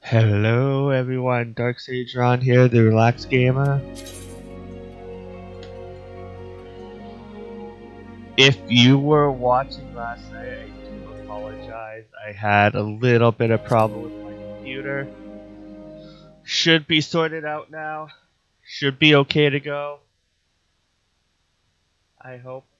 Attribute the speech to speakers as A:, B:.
A: Hello everyone, Dark Sage Ron here, the Relaxed Gamer. If you were watching last night, I do apologize. I had a little bit of problem with my computer. Should be sorted out now. Should be okay to go. I hope.